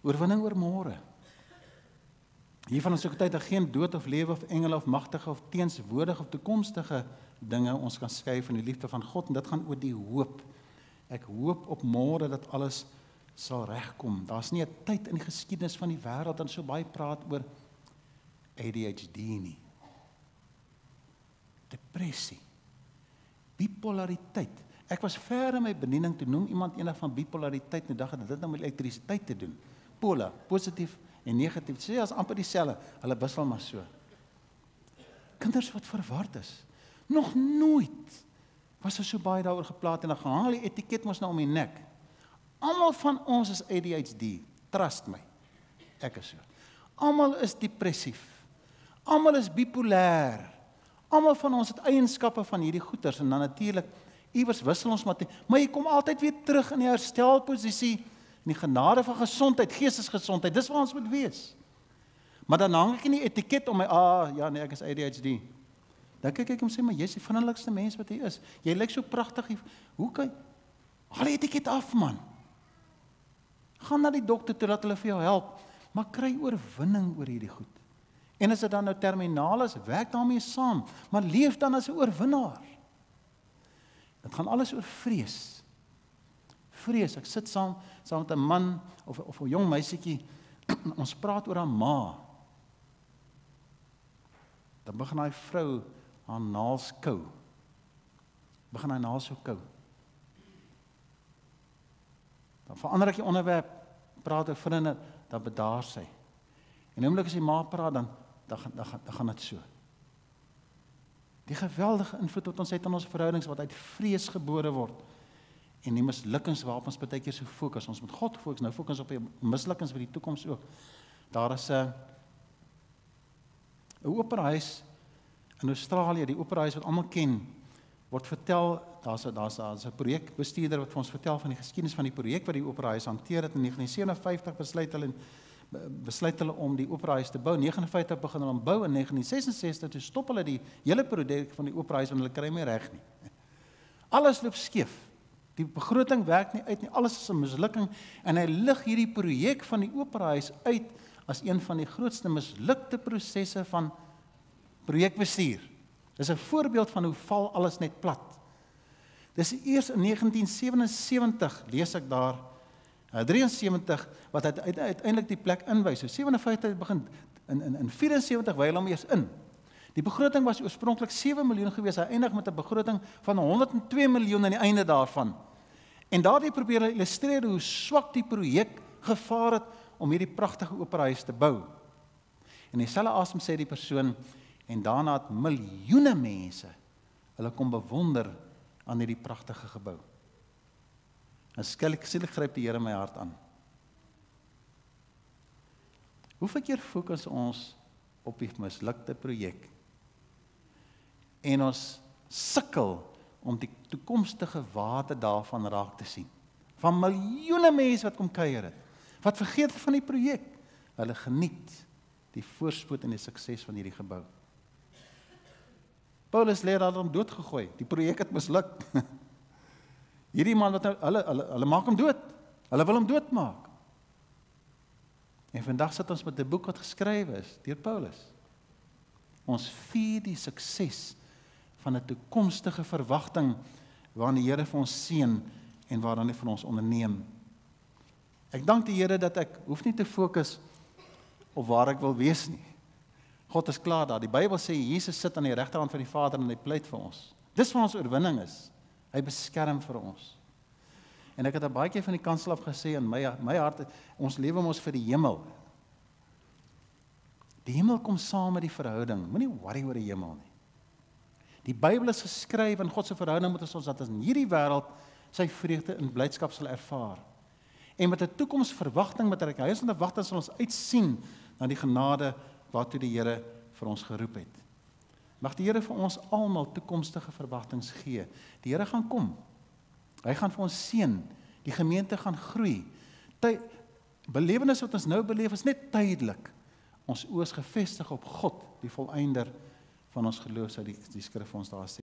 Oorwinning oor môre. Hiervan is ook tyd dat geen dood of lewe of engele of magtige of teenswoordige of toekomstige dinge ons kan skei van die liefde van God, en dit gaan oor die hoop. Ek hoop op môre dat alles sal regkom. Daar's nie 'n tyd in die geskiedenis van die wêreld dan so baie praat oor ADHD nie. Depressie. Bipolariteit. Ek was ver in my bediening toe noem iemand eendag van bipolariteit en dag het dit nou met elektrisiteit te doen. Pola, positief en negatief. Sê as amper dieselfde, hulle wissel maar so. Kinders wat verward is. Nog nooit was so baie daaroor gepraat en dan gehaal die etiket mos nou om die nek. Almal van ons is ADHD, trust my. Ek is so. Almal is depressief. Almal is bipolêr. Almal van ons het eienskappe van hierdie goeters en dan natuurlik iewers wissel ons maar jy kom altyd weer terug in die herstelposisie, in die genade van gesondheid, geestesgesondheid. Dis waar ons moet wees. Maar dan hang ek in die etiket om my, ja nee, ek is ADHD. Dan kyk ek en sê, maar jy is die vriendelikste mens wat jy is. Jy lyk so pragtig. Hoe kan haal die etiket af, man? Gaan na die dokter toe dat hulle vir jou help, maar kry oorwinning oor hierdie goed. En as dit dan nou terminaal is, werk daarmee saam, maar leef dan as 'n oorwinnaar. Dit gaan alles oor vrees. Vrees, ek sit saam met 'n man of 'n jong meisietjie, ons praat oor haar ma. Dan begin hy vrou haar naels kou. Begin hy naels so kou. Dan verander ek die onderwerp, praat oor vriende, dan bedaar sy. En oomblik as die ma praat, dan gaan dit so. Die geweldige invloed wat ons het aan ons verhoudings, wat uit vrees gebore word, en die mislukkings waarop ons baie keer so fokus. Ons moet God fokus, nou fokus op die mislukkings vir die toekoms ook. Daar is 'n operahuis in Australië, die operahuis wat almal ken, word vertel, daar's 'n projekbestuurder wat vir ons vertel van die geskiedenis van die projek wat die operahuis hanteer het. In 1957 besluit hulle om die operahuis te bou. 59 begin hulle om bou, in 1966 toe stop hulle die hele projek van die operahuis want hulle kry nie reg nie. Alles loop skeef. Die begroting werk nie uit nie, alles is 'n mislukking en hy lig hierdie projek van die operahuis uit as een van die grootste mislukte prosesse van projekbestuur. Dis 'n voorbeeld van hoe val alles net plat. Dis eers in 1977 lees ek daar 73 wat uiteindelik die plek inwys. So 57 begin in 74 wy hulle hom eers in. Die begroting was oorspronklik 7 miljoen gewees, hy eindig met 'n begroting van 102 miljoen aan die einde daarvan. En daardie probeer hulle illustreer hoe swak die projek gevaar het om hierdie pragtige operahuis te bou. En dieselfde asem sê die persoon, en daarna het miljoene mense hulle kom bewonder aan hierdie pragtige gebou. En skielik gryp die Here my hart aan. Hoeveel keer fokus ons op die mislukte projek en ons sukkel om die toekomstige waarde daarvan raak te sien. Van miljoene mense wat kom kuier het, wat vergeet van die projek, hulle geniet die voorspoed en die sukses van hierdie gebou. Paulus leer dat hom doodgegooi, die projek het misluk. Hierdie man wat nou, hulle maak hom dood. Hulle wil hom doodmaak. En vandag sit ons met 'n boek wat geskrywe is deur Paulus. Ons vier die sukses van 'n toekomstige verwagting waarin die Here vir ons seën en waaraan hy vir ons onderneem. Ek dank die Here dat ek hoef nie te fokus op waar ek wil wees nie. God is klaar daar. Die Bybel sê Jesus sit aan die regterhand van die Vader en hy pleit vir ons. Dis waar ons oorwinning is. Hy beskerm vir ons. En ek het baie keer van die kansel af gesê in my hart, ons lewe mos vir die hemel. Die hemel kom saam met die verhouding. Moenie worry oor die hemel nie. Die Bybel is geskryf in God se verhouding met ons dat in hierdie wêreld sy vreugde en blydskap sal ervaar. En met 'n toekomsverwagting, met 'n huisende wagting sal ons uitsien na die genade waartoe die Here vir ons geroep het. Mag die Here vir ons almal toekomstige verwagtings gee. Die Here gaan kom. Hy gaan vir ons seën. Die gemeente gaan groei. Belewenis wat ons nou beleef is net tydelik. Ons oë is gefestig op God, die volëinder van ons geloof, sou die skrif ons daar sê.